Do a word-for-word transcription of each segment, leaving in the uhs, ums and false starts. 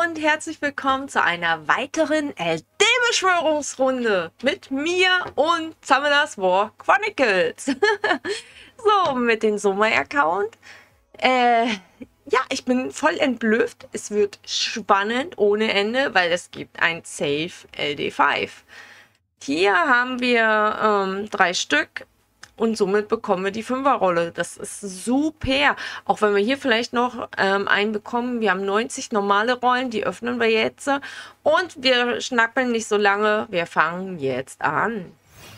und herzlich willkommen zu einer weiteren L D-Beschwörungsrunde mit mir und Summoners War Chronicles. So, mit dem Sommer-Account. Äh, ja, ich bin voll entblöfft. Es wird spannend ohne Ende, weil es gibt ein Safe L D fünf. Hier haben wir ähm, drei Stück. Und somit bekommen wir die Fünferrolle. Das ist super. Auch wenn wir hier vielleicht noch ähm, einen bekommen. Wir haben neunzig normale Rollen. Die öffnen wir jetzt. Und wir schnappeln nicht so lange. Wir fangen jetzt an.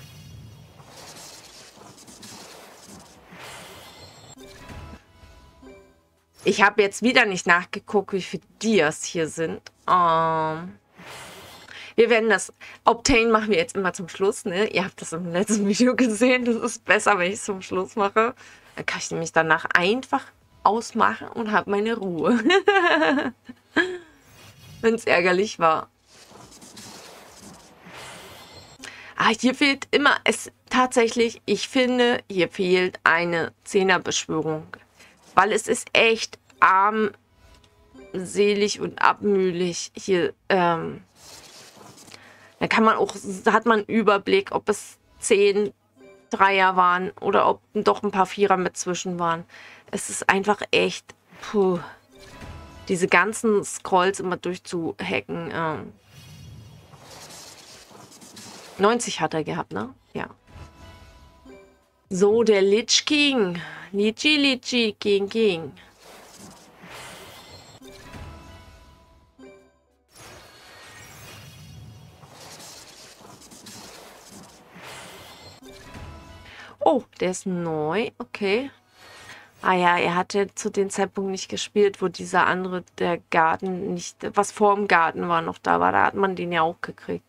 Ich habe jetzt wieder nicht nachgeguckt, wie viele Dias hier sind. Ähm... Wir werden das Obtain machen wir jetzt immer zum Schluss, ne? Ihr habt das im letzten Video gesehen. Das ist besser, wenn ich es zum Schluss mache. Dann kann ich nämlich danach einfach ausmachen und habe meine Ruhe. Wenn es ärgerlich war. Ah, hier fehlt immer es tatsächlich, ich finde, hier fehlt eine Zehnerbeschwörung. Weil es ist echt armselig und abmühlich hier, ähm, da kann man auch, hat man einen Überblick, ob es zehn Dreier waren oder ob doch ein paar Vierer mit zwischen waren. Es ist einfach echt, puh, diese ganzen Scrolls immer durchzuhacken. Ähm. neunzig hat er gehabt, ne? Ja. So, der Lich King. Lichi, Lichi, King, King. Oh, der ist neu. Okay. Ah ja, er hatte zu dem Zeitpunkt nicht gespielt, wo dieser andere, der Garten nicht, was vor dem Garten war, noch da war. Da hat man den ja auch gekriegt.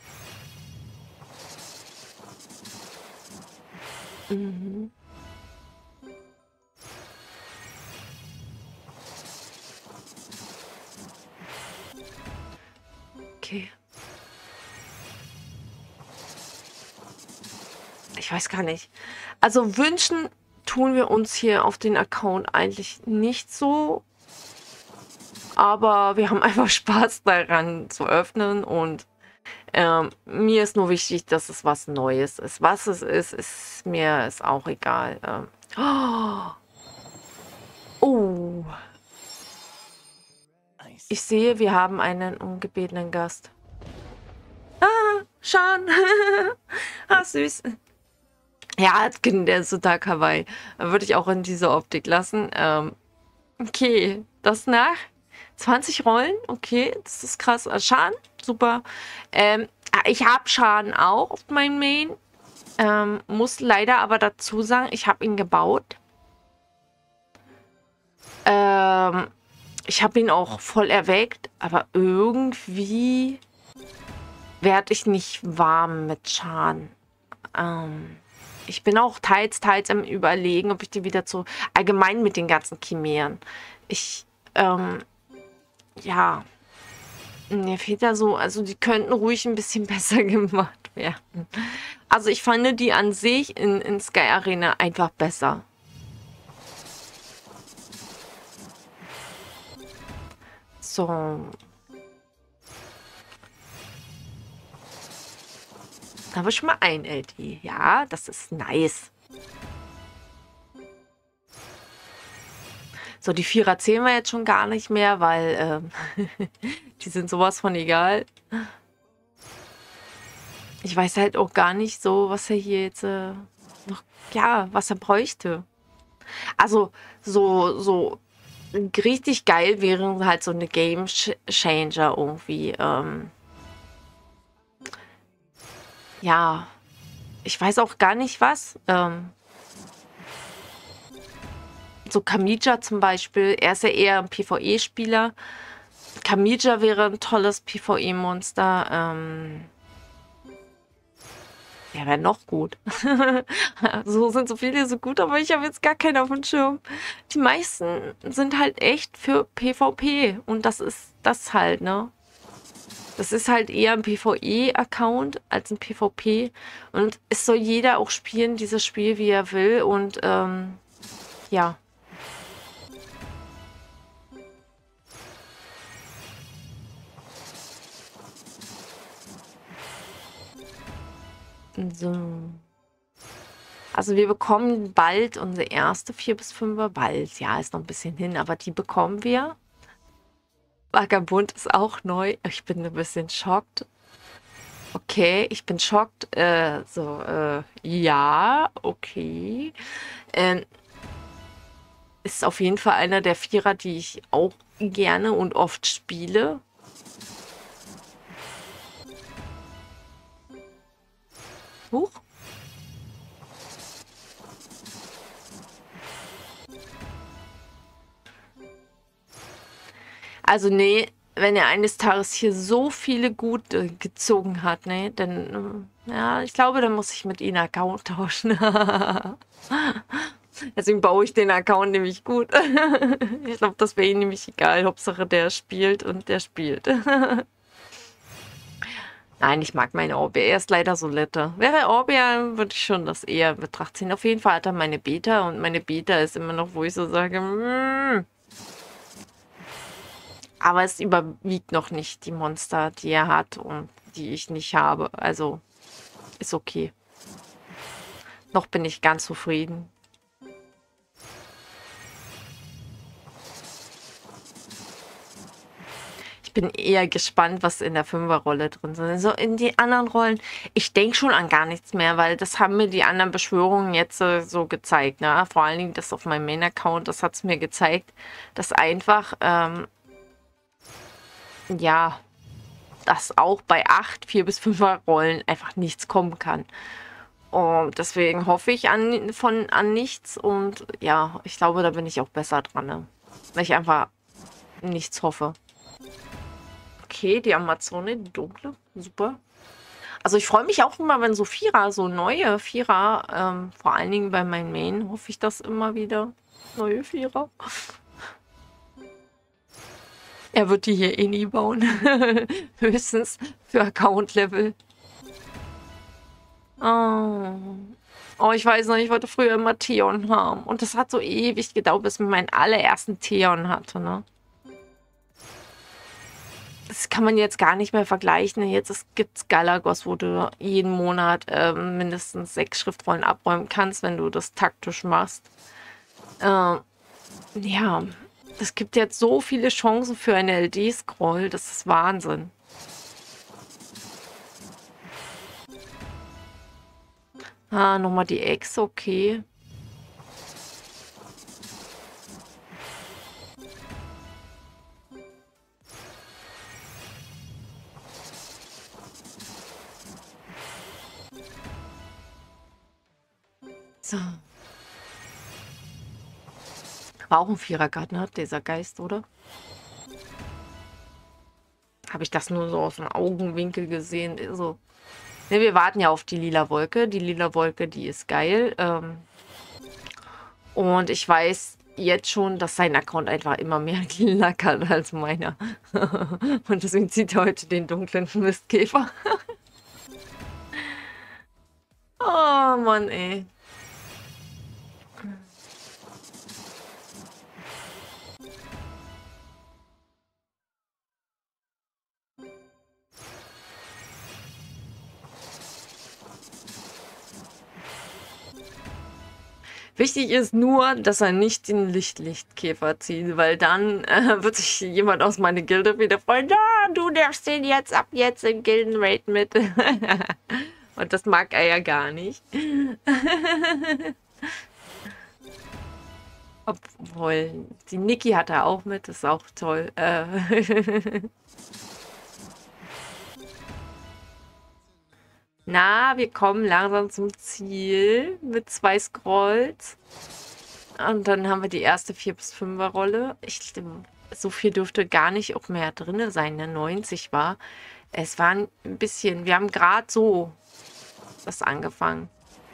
Mhm. Okay. Ich weiß gar nicht. Also wünschen tun wir uns hier auf den Account eigentlich nicht so. Aber wir haben einfach Spaß daran zu öffnen. Und ähm, mir ist nur wichtig, dass es was Neues ist. Was es ist, ist mir ist auch egal. Ähm, oh. Ich sehe, wir haben einen ungebetenen Gast. Ah, Shan. Ah, süß. Ja, der ist total kawaii. Würde ich auch in diese Optik lassen. Ähm, okay, das nach. zwanzig Rollen, okay, das ist krass. Shan, super. Ähm, ich habe Shan auch auf meinem Main. Ähm, muss leider aber dazu sagen, ich habe ihn gebaut. Ähm, ich habe ihn auch voll erweckt, aber irgendwie werde ich nicht warm mit Shan. Ähm... Ich bin auch teils, teils am Überlegen, ob ich die wieder zu... Allgemein mit den ganzen Chimären. Ich, ähm... Ja. Mir fehlt da so... Also die könnten ruhig ein bisschen besser gemacht werden. Also ich fand die an sich in, in Sky Arena einfach besser. So... Da habe ich schon mal ein L D. Ja, das ist nice. So, die Vierer zählen wir jetzt schon gar nicht mehr, weil ähm, die sind sowas von egal. Ich weiß halt auch gar nicht so, was er hier jetzt äh, noch, ja, was er bräuchte. Also, so, so richtig geil wären halt so eine Game Changer irgendwie. Ähm, Ja, ich weiß auch gar nicht was. Ähm, so Khamija zum Beispiel, er ist ja eher ein PvE-Spieler. Khamija wäre ein tolles PvE-Monster. Ähm, der wäre noch gut. So sind so viele so gut, aber ich habe jetzt gar keinen auf dem Schirm. Die meisten sind halt echt für PvP und das ist das halt, ne? Das ist halt eher ein PvE-Account als ein PvP. Und es soll jeder auch spielen, dieses Spiel, wie er will. Und ähm, ja. So. Also wir bekommen bald unsere erste vier bis fünfer. Bald, ja, ist noch ein bisschen hin, aber die bekommen wir. Vagabund ist auch neu. Ich bin ein bisschen schockt. Okay, ich bin schockt. Äh, so, äh, ja, okay. Ähm, ist auf jeden Fall einer der Vierer, die ich auch gerne und oft spiele. Huch. Also nee, wenn er eines Tages hier so viele gute gezogen hat, ne, dann, äh, ja, ich glaube, dann muss ich mit ihm Account tauschen. Deswegen baue ich den Account nämlich gut. Ich glaube, das wäre ihm nämlich egal. Hauptsache, der spielt und der spielt. Nein, ich mag meine Orbea. Er ist leider so Solette. Wäre Orbea, würde ich schon das eher in Betracht ziehen. Auf jeden Fall hat er meine Beta und meine Beta ist immer noch, wo ich so sage, mm. Aber es überwiegt noch nicht die Monster, die er hat und die ich nicht habe. Also ist okay. Noch bin ich ganz zufrieden. Ich bin eher gespannt, was in der Fünferrolle drin sind. Also in die anderen Rollen, ich denke schon an gar nichts mehr, weil das haben mir die anderen Beschwörungen jetzt äh, so gezeigt. Ne? Vor allen Dingen das auf meinem Main-Account, das hat es mir gezeigt, dass einfach, ähm, ja, dass auch bei acht, vier bis fünfer Rollen einfach nichts kommen kann. Und deswegen hoffe ich an, von, an nichts und ja, ich glaube, da bin ich auch besser dran, ne? Weil ich einfach nichts hoffe. Okay, die Amazone, die dunkle, super. Also ich freue mich auch immer, wenn so Vierer, so neue Vierer, ähm, vor allen Dingen bei meinen Main, hoffe ich das immer wieder. Neue Vierer. Er wird die hier eh nie bauen. Höchstens für Account-Level. Oh. Oh, ich weiß noch, ich wollte früher immer Theon haben. Und das hat so ewig gedauert, bis ich meinen allerersten Theon hatte, ne? Das kann man jetzt gar nicht mehr vergleichen. Jetzt gibt es Galagos, wo du jeden Monat ähm, mindestens sechs Schriftrollen abräumen kannst, wenn du das taktisch machst. Ähm, ja, es gibt jetzt so viele Chancen für einen L D-Scroll. Das ist Wahnsinn. Ah, nochmal die Ex, okay. So. War auch ein Vierergarten, hat dieser Geist, oder? Habe ich das nur so aus dem Augenwinkel gesehen? So. Ne, wir warten ja auf die lila Wolke. Die lila Wolke, die ist geil. Ähm und ich weiß jetzt schon, dass sein Account einfach immer mehr lila kann als meiner. Und deswegen zieht er heute den dunklen Mistkäfer. Oh Mann, ey. Wichtig ist nur, dass er nicht den Lichtlichtkäfer zieht, weil dann äh, wird sich jemand aus meiner Gilde wieder freuen. Ja, du darfst den jetzt ab jetzt im Gildenraid mit. Und das mag er ja gar nicht. Obwohl, die Niki hat er auch mit, das ist auch toll. Äh Na, wir kommen langsam zum Ziel mit zwei Scrolls. Und dann haben wir die erste vier bis fünfer Rolle. Ich, so viel dürfte gar nicht auch mehr drin sein, ne? neunzig war. Es war ein bisschen, wir haben gerade so das angefangen.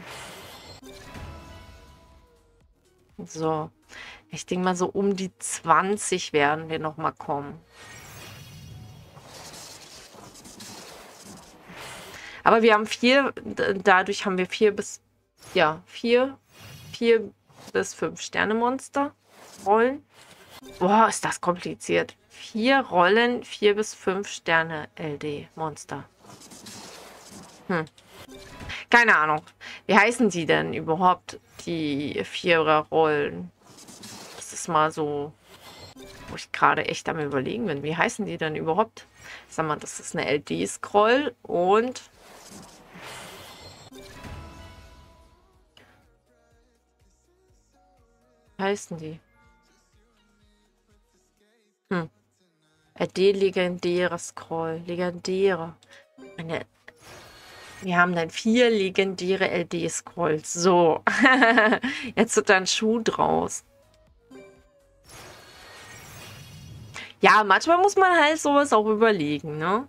So, ich denke mal so um die zwanzig werden wir noch mal kommen. Aber wir haben vier, dadurch haben wir vier bis, ja, vier, vier bis fünf Sterne-Monster Rollen. Boah, ist das kompliziert. Vier Rollen, vier bis fünf Sterne L D-Monster. Hm. Keine Ahnung. Wie heißen die denn überhaupt, die Vierer-Rollen? Das ist mal so, wo ich gerade echt am Überlegen bin. Wie heißen die denn überhaupt? Sag mal, das ist eine L D-Scroll und... Wie heißen die? Hm. L D-legendäre Scroll. Legendäre. Eine... Wir haben dann vier legendäre L D-Scrolls. So. Jetzt wird da ein Schuh draus. Ja, manchmal muss man halt sowas auch überlegen, ne?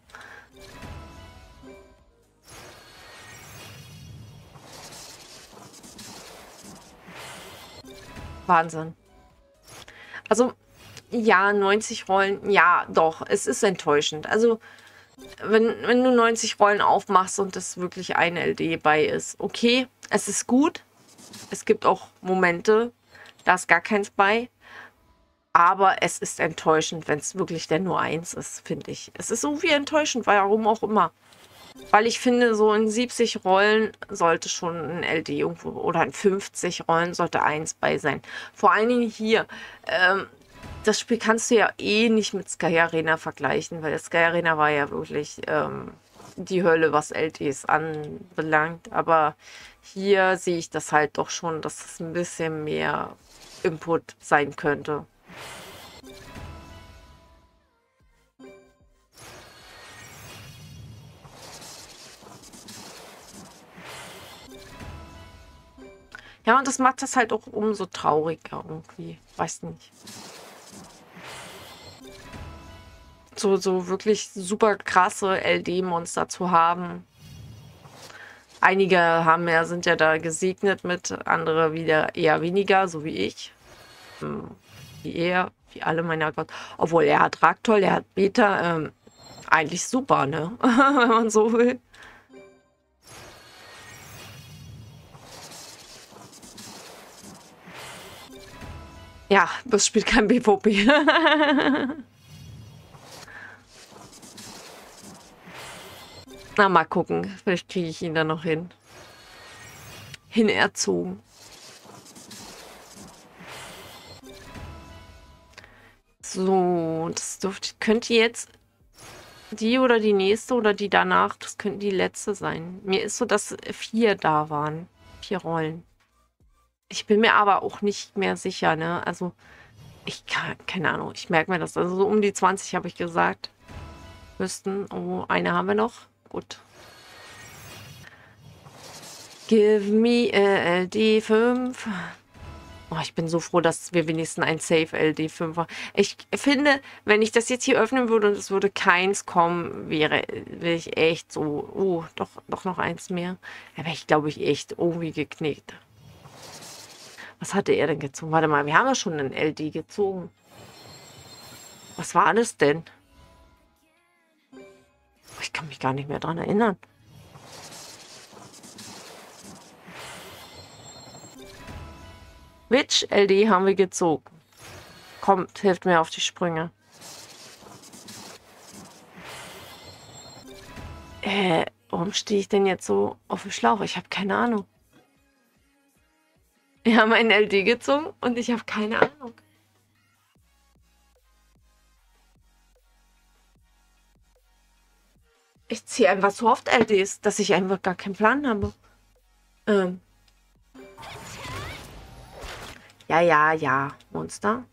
Wahnsinn. Also, ja, neunzig Rollen, ja, doch, es ist enttäuschend. Also, wenn, wenn du neunzig Rollen aufmachst und es wirklich eine L D bei ist, okay, es ist gut. Es gibt auch Momente, da ist gar keins bei. Aber es ist enttäuschend, wenn es wirklich denn nur eins ist, finde ich. Es ist irgendwie enttäuschend, warum auch immer. Weil ich finde, so in siebzig Rollen sollte schon ein L D irgendwo, oder in fünfzig Rollen sollte eins bei sein. Vor allen Dingen hier. Ähm, das Spiel kannst du ja eh nicht mit Sky Arena vergleichen, weil Sky Arena war ja wirklich ähm, die Hölle, was L Ds anbelangt. Aber hier sehe ich das halt doch schon, dass es ein bisschen mehr Input sein könnte. Ja, und das macht das halt auch umso trauriger irgendwie. Weiß nicht. So, so wirklich super krasse L D-Monster zu haben. Einige haben ja, sind ja da gesegnet mit, andere wieder eher weniger, so wie ich. Hm, Wie er, wie alle meiner Gott. Obwohl er hat Raktoll, er hat Beta. Ähm, eigentlich super, ne? Wenn man so will. Ja, das spielt kein PvP. Na, mal gucken. Vielleicht kriege ich ihn da noch hin. Hinerzogen. So, das dürfte, könnte jetzt die oder die nächste oder die danach, das könnten die letzte sein. Mir ist so, dass vier da waren. Vier Rollen. Ich bin mir aber auch nicht mehr sicher, ne? Also, ich kann, keine Ahnung, ich merke mir das. Also so um die zwanzig habe ich gesagt. Müssten. Oh, eine haben wir noch. Gut. Give me a L D fünf. Oh, ich bin so froh, dass wir wenigstens ein Safe L D fünf haben. Ich finde, wenn ich das jetzt hier öffnen würde und es würde keins kommen, wäre, wäre ich echt so, oh, doch, doch noch eins mehr. Da wäre ich, glaube ich, echt irgendwie geknickt. Was hatte er denn gezogen? Warte mal, wir haben ja schon einen L D gezogen. Was war das denn? Ich kann mich gar nicht mehr dran erinnern. Which L D haben wir gezogen? Kommt, hilft mir auf die Sprünge. Äh, warum stehe ich denn jetzt so auf dem Schlauch? Ich habe keine Ahnung. Wir haben einen L D gezogen und ich habe keine Ahnung. Ich ziehe einfach so oft L Ds, dass ich einfach gar keinen Plan habe. Ähm. Ja, ja, ja. Monster.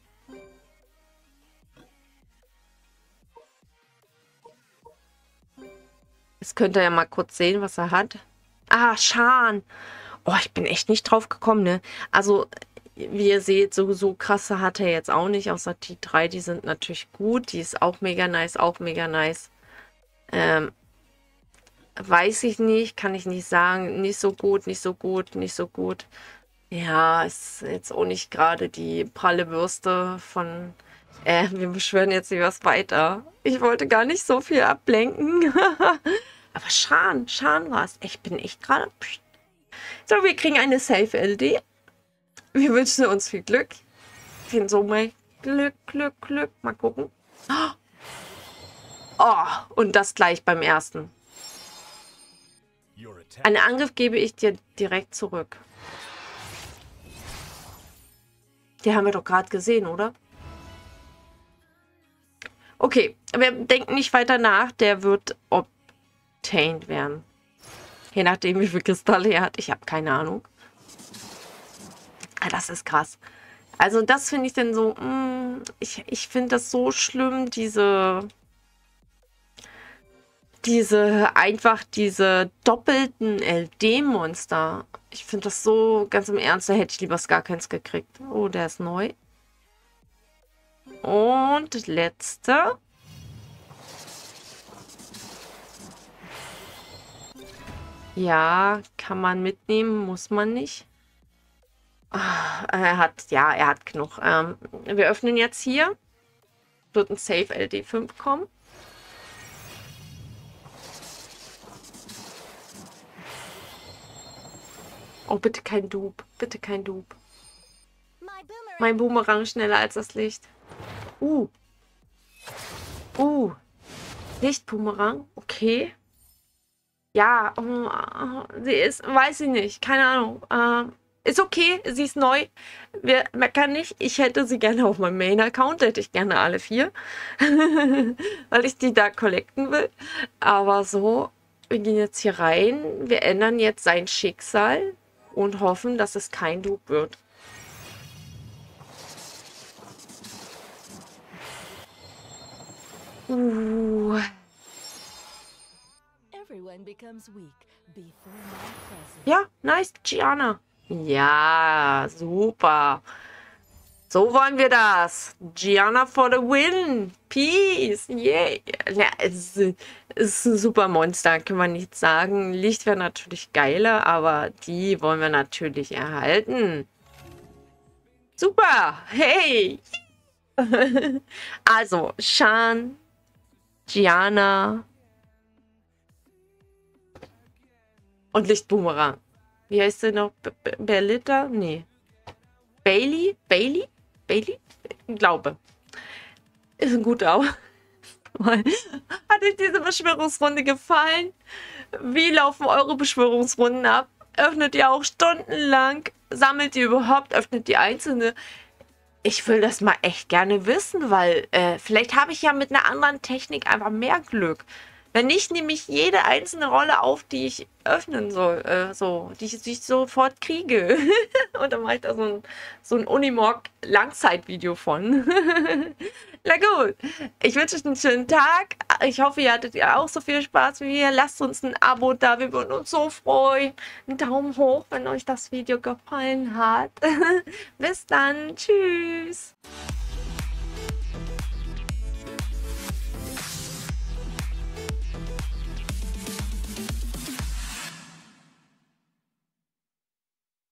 Jetzt könnt ihr ja mal kurz sehen, was er hat. Ah, Schan. Oh, ich bin echt nicht drauf gekommen, ne? Also, wie ihr seht, so, so krasse hat er jetzt auch nicht, außer die drei, die sind natürlich gut. Die ist auch mega nice, auch mega nice. Ähm, weiß ich nicht, kann ich nicht sagen. Nicht so gut, nicht so gut, nicht so gut. Ja, ist jetzt auch nicht gerade die pralle Bürste von... Äh, wir beschwören jetzt nicht was weiter. Ich wollte gar nicht so viel ablenken. Aber Schan, Schan war es. Ich bin echt gerade... So, wir kriegen eine Safe-L D. Wir wünschen uns viel Glück. Den Sommer. Glück, Glück, Glück. Mal gucken. Oh, und das gleich beim ersten. Einen Angriff gebe ich dir direkt zurück. Die haben wir doch gerade gesehen, oder? Okay, wir denken nicht weiter nach. Der wird obtained werden. Je nachdem, wie viele Kristalle er hat. Ich habe keine Ahnung. Ah, das ist krass. Also das finde ich dann so... Mh, ich ich finde das so schlimm, diese... Diese... Einfach diese doppelten L D-Monster. Ich finde das so... Ganz im Ernst, da hätte ich lieber gar keins gekriegt. Oh, der ist neu. Und letzte. Ja, kann man mitnehmen, muss man nicht. Ah, er hat, ja, er hat genug. Ähm, wir öffnen jetzt hier. Wird ein Safe L D fünf kommen. Oh, bitte kein Dupe. Bitte kein Dupe. Mein Boomerang schneller als das Licht. Uh. Uh. Lichtboomerang. Okay. Ja. Uh, sie ist, weiß ich nicht. Keine Ahnung. Uh, ist okay. Sie ist neu. Wir meckern nicht. Ich hätte sie gerne auf meinem Main-Account. Hätte ich gerne alle vier. Weil ich die da collecten will. Aber so, wir gehen jetzt hier rein. Wir ändern jetzt sein Schicksal. Und hoffen, dass es kein Dupe wird. Uh. Ja, nice, Gianna. Ja, super. So wollen wir das. Gianna for the win. Peace. Yay. Ja, es ist, es ist ein super Monster, kann man nicht sagen. Licht wäre natürlich geiler, aber die wollen wir natürlich erhalten. Super. Hey. Also, Shan, Gianna und Lichtboomerang. Wie heißt sie noch? Berlitta? Nee. Bailey? Bailey? Bailey? Ich glaube. Ist ein guter auch. Hat euch diese Beschwörungsrunde gefallen? Wie laufen eure Beschwörungsrunden ab? Öffnet ihr auch stundenlang? Sammelt ihr überhaupt? Öffnet ihr einzelne? Ich will das mal echt gerne wissen, weil äh, vielleicht habe ich ja mit einer anderen Technik einfach mehr Glück. Wenn nicht, nehme ich jede einzelne Rolle auf, die ich öffnen soll, äh, so, die ich, die ich sofort kriege. Und dann mache ich da so ein, so ein Unimog-Langzeitvideo von. Na gut, ich wünsche euch einen schönen Tag. Ich hoffe, ihr hattet ja auch so viel Spaß wie wir. Lasst uns ein Abo da, wir würden uns so freuen. Einen Daumen hoch, wenn euch das Video gefallen hat. Bis dann, tschüss.